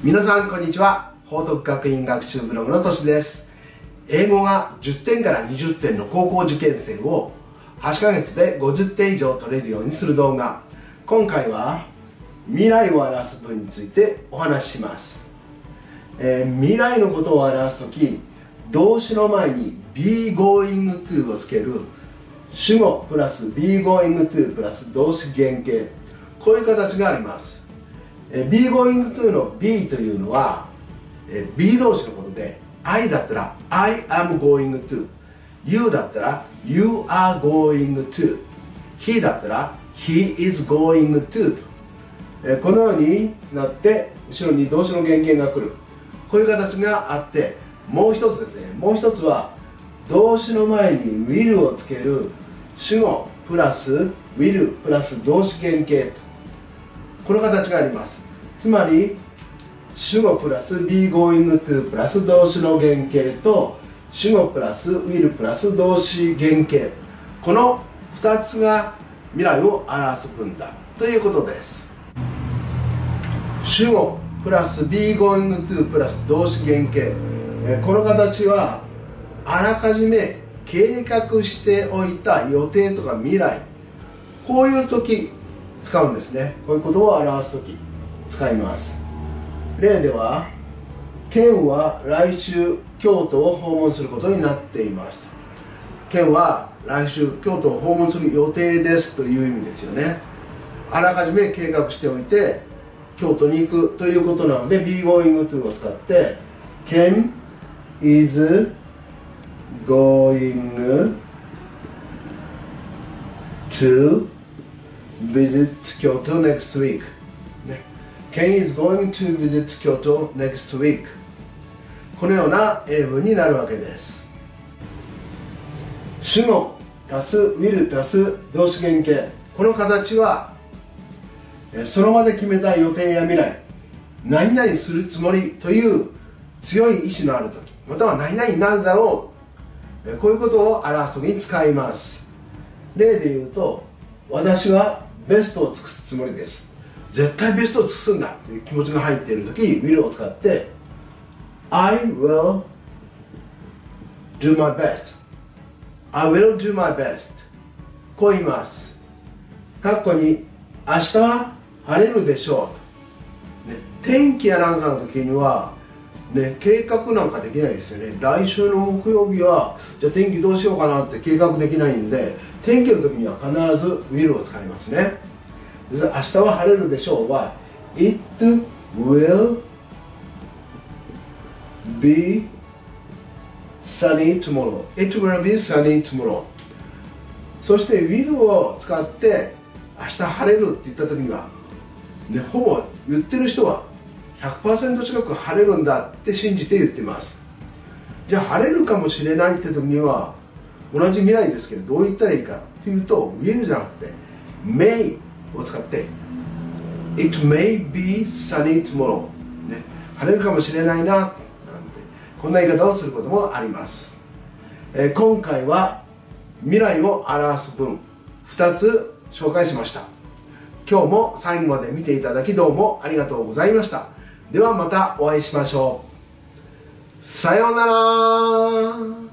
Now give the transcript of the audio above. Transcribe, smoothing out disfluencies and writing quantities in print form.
皆さんこんにちは。報徳学院学習ブログのとしです。英語が10点から20点の高校受験生を8ヶ月で50点以上取れるようにする動画。今回は未来を表す文についてお話しします。未来のことを表すとき、動詞の前に be going to をつける主語プラス be going to プラス動詞原形、こういう形があります。be going to の be というのは be 動詞のことで、 I だったら I am going to、 You だったら You are going to、 He だったら He is going to と、このようになって後ろに動詞の原形が来る、こういう形があって、もう一つですね、もう一つは動詞の前に will をつける主語プラス will プラス動詞原形と、この形があります。つまり主語プラス be going to プラス動詞の原形と主語プラス will プラス動詞原形、この2つが未来を表す文だということです。主語プラス be going to プラス動詞原形、この形はあらかじめ計画しておいた予定とか未来、こういう時使うんですね。こういうことを表す時使います。例では、ケンは来週京都を訪問することになっていますと。ケンは来週京都を訪問する予定ですという意味ですよね。あらかじめ計画しておいて京都に行くということなので be going to を使って、Ken is going to visit Kyoto next week、ね、Ken is going to visit Kyoto next week、 このような英文になるわけです。主語足す will 足す動詞原形、この形はその場で決めた予定や未来、何々するつもりという強い意志のある時、または何々になるだろう、こういうことを表す時に使います。例で言うと、私はベストを尽くすつもりです、絶対ベストを尽くすんだという気持ちが入っている時、will を使って I will do my best、 I will do my best、 こう言います。括弧に明日は晴れるでしょうと、ね、天気やなんかの時には計画なんかできないですよね。来週の木曜日はじゃあ天気どうしようかなって計画できないんで、天気の時には必ず will を使いますね。明日は晴れるでしょうは It will be sunny tomorrow、 It will be sunny tomorrow。 そして will を使って明日晴れるって言った時には、ほぼ言ってる人は100% 近く晴れるんだって信じて言ってます。じゃあ晴れるかもしれないって時には同じ未来ですけど、どう言ったらいいかというと will じゃなくて may を使って It may be sunny tomorrow、晴れるかもしれないななんて、こんな言い方をすることもあります。今回は未来を表す文2つ紹介しました。今日も最後まで見ていただきどうもありがとうございました。ではまたお会いしましょう。さようなら。